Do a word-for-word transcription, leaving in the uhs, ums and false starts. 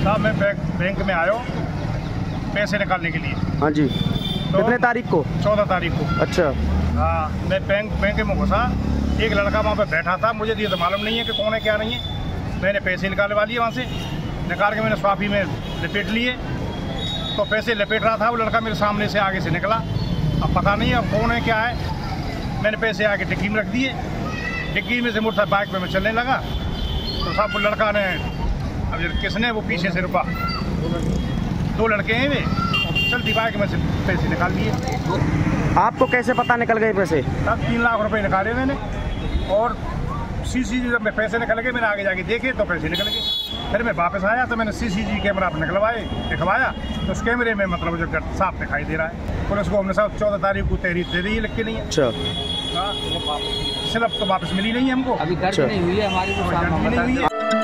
साहब मैं bank bank में आया पैसे निकालने के लिए। हाँ जी। तो कितने तारीख को? चौदह तारीख को। अच्छा। हाँ, मैं बैंक बैंक में घुसा, एक लड़का वहाँ पे बैठा था, मुझे ये तो मालूम नहीं है कि कौन है क्या नहीं है। मैंने पैसे निकालने वाली है वहाँ से, निकाल के मैंने स्वाफी में लपेट लिए, तो पैसे लपेट रहा था वो लड़का मेरे सामने से आगे से निकला। अब पता नहीं अब कौन है क्या है। मैंने पैसे आके डिग्गी में रख दिए, डिग्गी में से मुड़ता बाइक पे मैं चलने लगा, तो साहब वो लड़का ने, अब किसने वो पीछे से रुका, दो लड़के हैं वे, चलती बाइक में से पैसे निकाल लिए। आपको कैसे पता निकल गए पैसे? तब तीन लाख रुपए निकाले मैंने, और सीसी जब मैं पैसे निकल गए मैंने आगे जाके देखे तो पैसे निकल गए। फिर मैं वापस आया तो मैंने सीसीजी कैमरा पर निकलवाए दिखवाया, तो उस कैमरे में मतलब जो साफ दिखाई दे रहा है। पुलिस को हमने साहब चौदह तारीख को तहरीर दे दी, लिख के नहीं है। अच्छा। स्लिप तो वापस मिली नहीं है हमको, अभी दर्ज नहीं हुई है हमारी, तो नहीं हुई है।